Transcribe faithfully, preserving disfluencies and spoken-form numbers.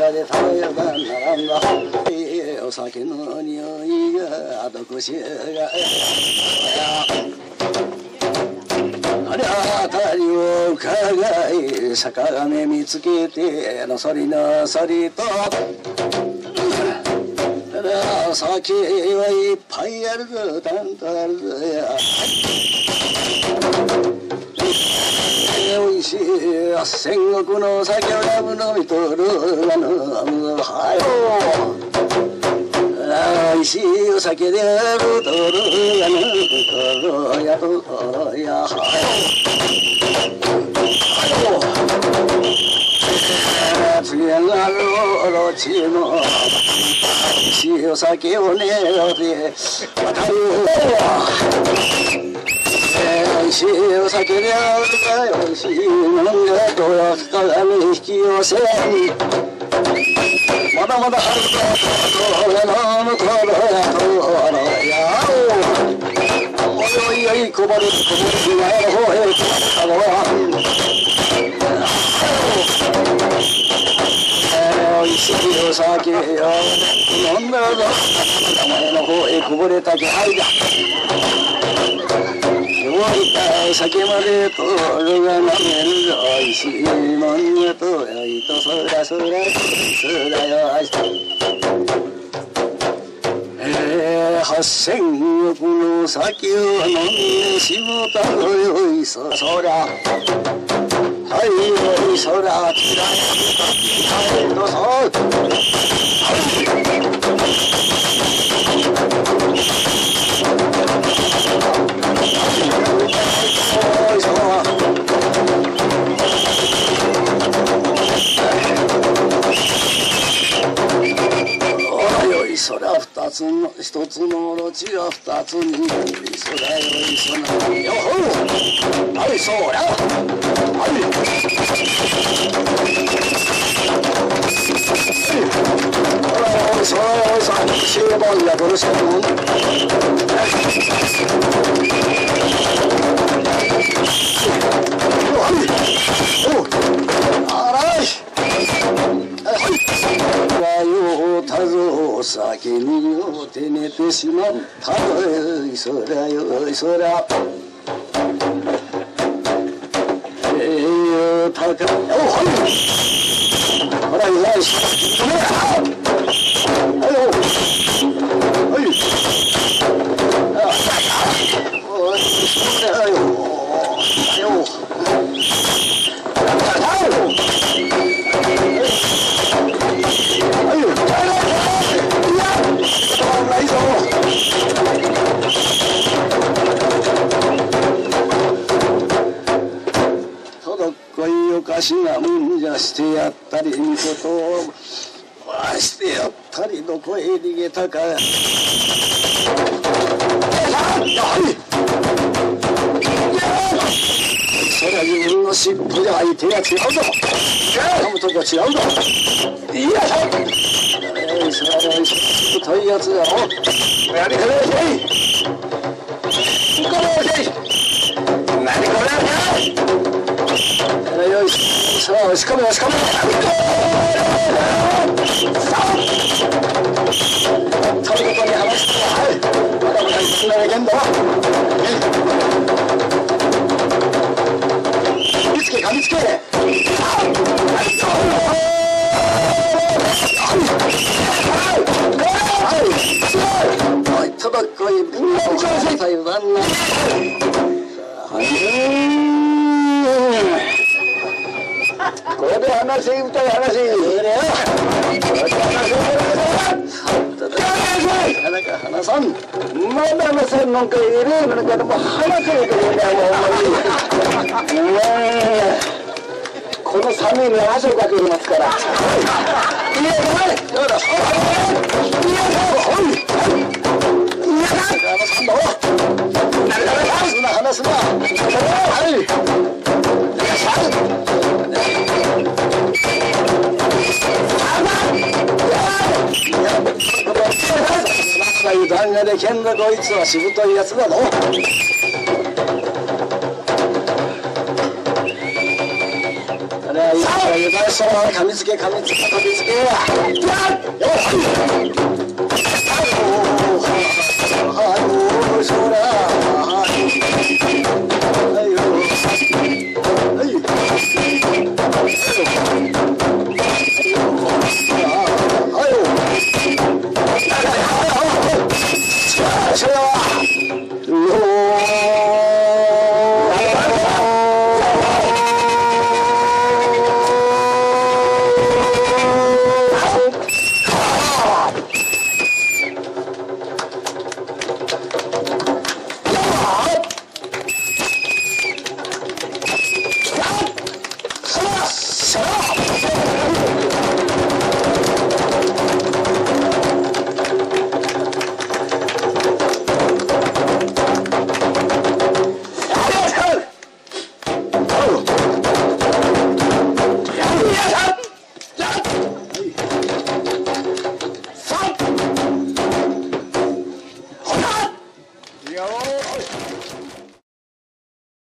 らで食べばならんだお酒の匂いがどこしがありゃたりを伺い坂目見つけてのそりのそりと酒はいっぱいあるぞたんとあるぞやおいしい戦国の酒をラブ飲みとるがのはよおいしいお酒でラブとるがのとるやとやはよ次なるおろちのおいしいお酒をねよって渡るおいしいお酒であるかおいしいものがどや鏡引き寄せまだまだあるぞとやのむとろやとろやおいおいおいこぼれこぼれ前の方へ来たのはおいしいお酒よ飲んだぞ前の方へこぼれた気配だお酒までとるが飲めるおいしいもんやとよいとそらそらそらよえー、八千億の酒を飲んでしもたのよいそそらはいよいそらきらいとそそら二つの一つのオロチが二つにそらよいそなよほはいそらはいおいそらよいさんシーボンやどるしかもんあらいはいたぞお酒に酔って寝てしまったよいそらよいそらええよたかおはいほらいないしはいよはいおいそらよよおかしなもんじゃしてやったりみことをしてやったりどこへ逃げたかそりゃ自分の尻尾じゃ相手が違うぞ噛むとこ違うぞいやしょよいそらよいしょというやつだろやりかねえしいこれおしい何これよいしょしかもしかもとることに話してはいまだまだ進めなきゃんだ噛みつけ噛みつけおいとばっこいみんなに調整さよだんなこれで話せ歌い話言うねよなか話さんまだ話せんのんかいるのかでも話せるというねもうこの寒いに汗をかけますからいやおいどうだいやおいいや話すんだ話すな話すなはい旦那でけんだこいつはしぶといやつだぞあれれいいから油断したら噛みつけ噛みつけ噛みつけやそらはいよはいそれはOh!